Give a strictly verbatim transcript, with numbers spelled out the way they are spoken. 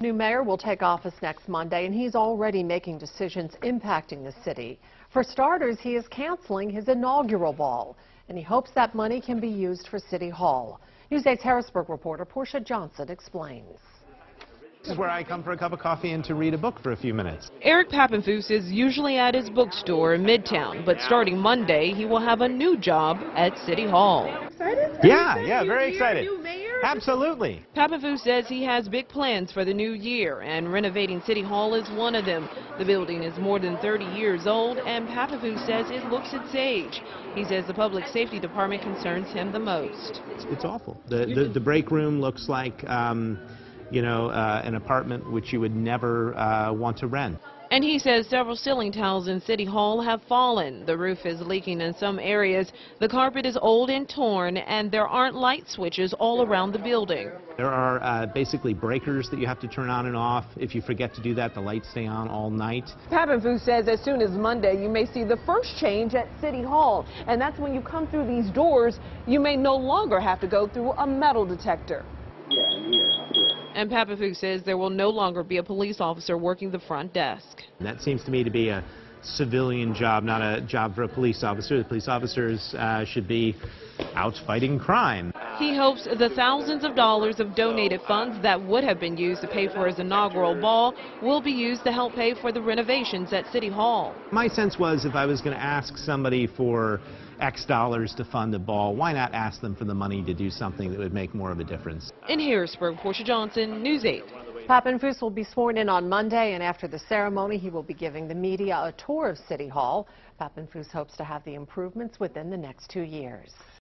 New mayor will take office next Monday, and he's already making decisions impacting the city. For starters, he is canceling his inaugural ball, and he hopes that money can be used for City Hall. News eight's Harrisburg reporter Portia Johnson explains. This is where I come for a cup of coffee and to read a book for a few minutes. Eric Papenfuse is usually at his bookstore in Midtown, but starting Monday, he will have a new job at City Hall. Excited? Yeah, yeah, very excited. Absolutely. Papenfuse says he has big plans for the new year, and renovating City Hall is one of them. The building is more than thirty years old, and Papenfuse says it looks its age. He says the public safety department concerns him the most. It's, it's awful. The, the, the break room looks like, um, you know, uh, an apartment which you would never uh, want to rent. And he says several ceiling tiles in City Hall have fallen. The roof is leaking in some areas. The carpet is old and torn, and there aren't light switches all around the building. There are uh, basically breakers that you have to turn on and off. If you forget to do that, the lights stay on all night. Papenfuse says as soon as Monday, you may see the first change at City Hall. And that's when you come through these doors, you may no longer have to go through a metal detector. And Papenfuse says there will no longer be a police officer working the front desk. And that seems to me to be a civilian job, not a job for a police officer. The police officers uh, should be out fighting crime. He hopes the thousands of dollars of donated funds that would have been used to pay for his inaugural ball will be used to help pay for the renovations at City Hall. My sense was if I was going to ask somebody for X dollars to fund a ball, why not ask them for the money to do something that would make more of a difference? In Harrisburg, Portia Johnson, News eight. Papenfuse will be sworn in on Monday, and after the ceremony, he will be giving the media a tour of City Hall. Papenfuse hopes to have the improvements within the next two years.